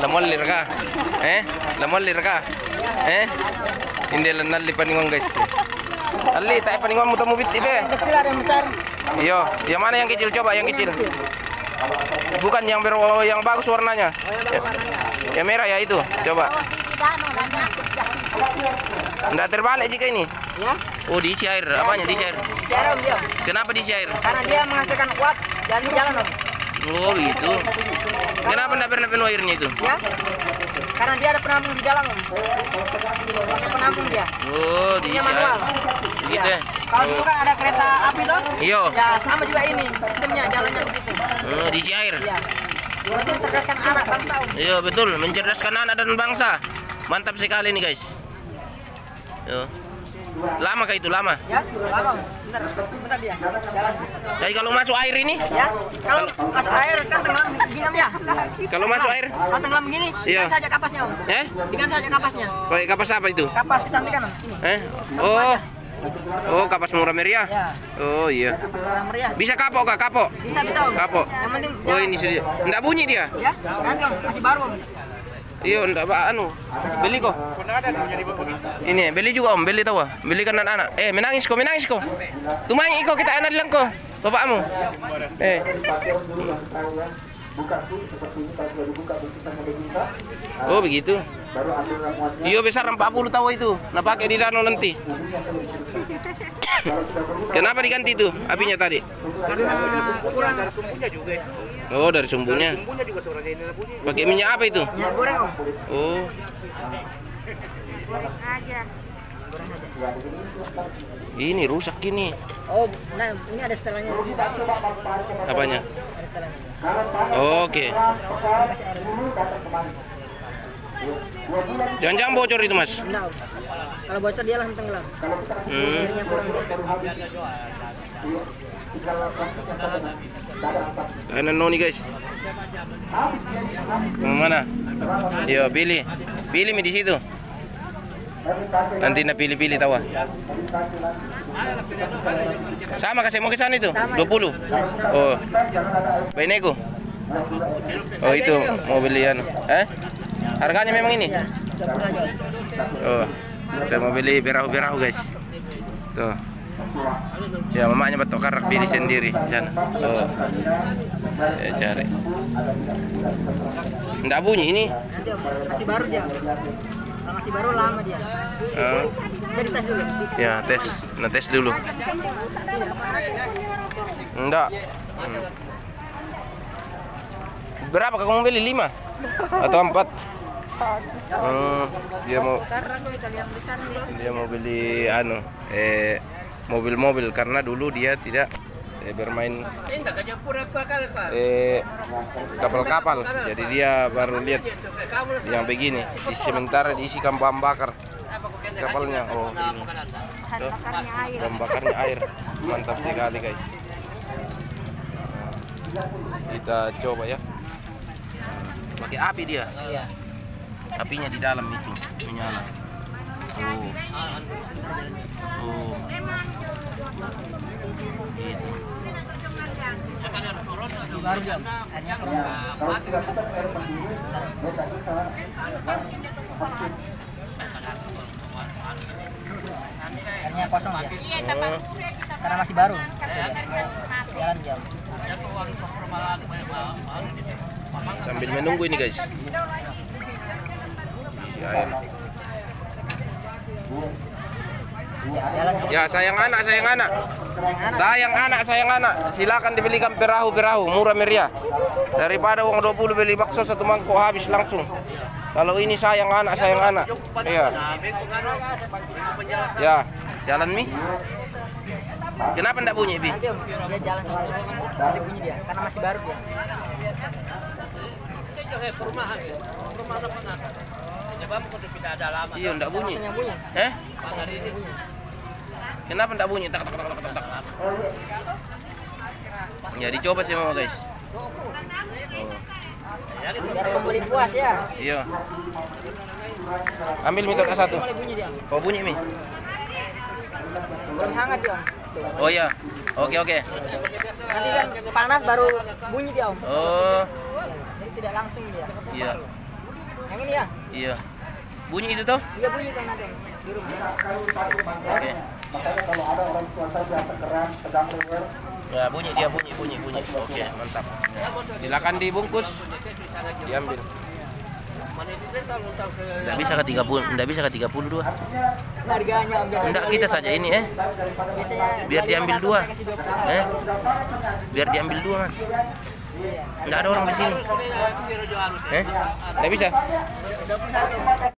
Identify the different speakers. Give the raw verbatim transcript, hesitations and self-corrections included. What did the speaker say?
Speaker 1: Lamolir ka? Eh? Lamolir ka? Eh? Hindi lang nali paningwang guys. Ali, tayo paningwang mo tumubit ito eh.
Speaker 2: Kecil ada yang besar.
Speaker 1: Iyo, yang mana yang kecil? Coba yang kecil. Bukan yang ber yang bagus warnanya. Yang merah ya itu. Coba. Enggak terbalik jika ini.
Speaker 2: Ya.
Speaker 1: Oh, diisi air. Apanya diisi air?
Speaker 2: Diisi air om dia.
Speaker 1: Kenapa diisi air?
Speaker 2: Karena dia menghasilkan kuat jalan-jalan om.
Speaker 1: Oh, gitu. Kenapa enggak pernah penuh airnya itu?
Speaker 2: Ya. Karena dia ada penampung di dalam om. Pakai penampung dia.
Speaker 1: Oh, diisi
Speaker 2: Dia manual.
Speaker 1: air. Gitu ya.
Speaker 2: Kalau dulu kan ada kereta api toh?
Speaker 1: Iya.
Speaker 2: Ya sama juga ini sistemnya jalannya begitu.
Speaker 1: Oh, diisi air.
Speaker 2: Iya. Berarti mencerdaskan anak bangsa om.
Speaker 1: Iya, betul, mencerdaskan anak dan bangsa. Mantap sekali nih guys. Yo. Lama kah itu lama?
Speaker 2: Ya, lama om. Bentar, bentar dia. Jalan.
Speaker 1: Jadi kalau masuk air ini?
Speaker 2: Ya, kalau masuk air kan tenggelam begini om ya.
Speaker 1: Kalau masuk air?
Speaker 2: Kalau tenggelam begini,
Speaker 1: Iya.
Speaker 2: diganti saja kapasnya om.
Speaker 1: Eh?
Speaker 2: Diganti saja kapasnya.
Speaker 1: Pakai kapas apa itu?
Speaker 2: Kapas kecantikan om. Ini.
Speaker 1: Eh? Oh. Oh, kapas murah meriah.
Speaker 2: Ya.
Speaker 1: Oh iya.
Speaker 2: Murah meriah.
Speaker 1: Bisa kapok kah? Kapok?
Speaker 2: Bisa bisa om.
Speaker 1: Kapok.
Speaker 2: Yang penting
Speaker 1: Oh,
Speaker 2: jangan-
Speaker 1: ini sudah. Enggak bunyi dia.
Speaker 2: Ya, nanti om masih baru om.
Speaker 1: Iya, enggak apa anu. Beli kok. Ini beli juga om, beli tahu ah. Beli kan anak-anak. Eh, menangis kok, menangis kok. Tumangi kok kita anak lang kok. Bapakmu. Eh. Oh, begitu. Iya, besar empat puluh tahu itu. Nah, pakai di danau nanti. Kenapa diganti itu apinya tadi?
Speaker 2: Karena kurang
Speaker 3: Dari sumbunya juga itu.
Speaker 1: Oh, dari sumbunya.
Speaker 3: Sumbunya juga sebenarnya ini bunyi.
Speaker 1: Pakai minyak apa itu?
Speaker 2: minyak goreng om.
Speaker 1: Oh. Ini rusak ini.
Speaker 2: Oh, nah ini ada setelahnya.
Speaker 1: Apanya?
Speaker 2: Ada setelahnya.
Speaker 1: Oke. Jangan-jangan bocor itu, Mas.
Speaker 2: Nah, om. Kalau bocor dia langsung tenggelam.
Speaker 1: Hmm.
Speaker 2: Airnya kurang dia.
Speaker 1: Kanan noni guys. Yang mana? Yo, pilih. Pilih mi di situ. Nanti na pilih-pilih tawa. Sama kasih mau ke sana itu? dua puluh. Oh. Bainego. Oh, itu mau beli anu. Eh? Harganya memang ini? Oh. Kita mau beli berahu-berahu guys. Tuh. Ya, mamanya betul karak pilih sendiri di sana. Oh. Ya, cari. Enggak bunyi ini.
Speaker 2: Nanti om, masih baru dia. Kalau masih baru lama dia.
Speaker 1: Oh.
Speaker 2: Jadi tes dulu.
Speaker 1: Ya, tes. Nah, tes dulu. Enggak. Hmm. Berapa kamu beli? Lima? Atau empat? Hmm, dia mau dia mau beli anu eh mobil-mobil karena dulu dia tidak eh, bermain eh kapal-kapal, jadi dia baru lihat yang begini. Di sementara diisi bahan bakar kapalnya. Oh, ini tuh, bahan bakarnya air. Mantap sekali guys. Kita coba ya. Pakai api dia. Apinya di dalam itu menyala. Oh. Oh. Gitu.
Speaker 2: Baru dia. Airnya kurang. Airnya kosong dia.
Speaker 1: Oh.
Speaker 2: Karena masih baru. Jalan jam.
Speaker 1: Sambil menunggu ini guys. Isi air. Ya, sayang anak, sayang anak. Sayang anak, sayang anak. Silakan dibelikan perahu-perahu murah meriah. Daripada uang dua puluh beli bakso satu mangkok habis langsung. Kalau ini sayang anak, sayang anak. Iya. Ya, jalan mi. Kenapa enggak bunyi, Bi?
Speaker 2: Nanti om, dia jalan dulu. Nanti bunyi dia, karena masih baru dia.
Speaker 1: Iya, enggak bunyi.
Speaker 2: Yang bunyi.
Speaker 1: Eh? Kenapa enggak bunyi? Tak tak tak tak tak. Ya, dicoba sih mama guys. Oh.
Speaker 2: Biar pembeli puas ya.
Speaker 1: Iya. Ambil mie tak satu.
Speaker 2: Mulai bunyi dia.
Speaker 1: Oh, bunyi mi.
Speaker 2: Belum hangat dia om.
Speaker 1: Oh iya. Oke oke.
Speaker 2: Nanti kan panas baru bunyi dia om.
Speaker 1: Oh.
Speaker 2: Jadi tidak langsung dia.
Speaker 1: Iya.
Speaker 2: Yang ini ya?
Speaker 1: Iya. Bunyi itu toh?
Speaker 2: Iya bunyi kan ada di rumah.
Speaker 1: Oke. Ya bunyi dia bunyi bunyi bunyi. Oke mantap. Silakan dibungkus. Diambil. Tidak bisa ke tiga puluh, tidak bisa ke tiga puluh dua.
Speaker 2: Harganya biasa.
Speaker 1: Tidak kita saja ini eh.
Speaker 2: Biasanya
Speaker 1: Biar diambil dua.
Speaker 2: kasih dua puluh.
Speaker 1: Eh? Biar diambil dua mas. Tidak ada orang di sini. Eh? Tidak bisa.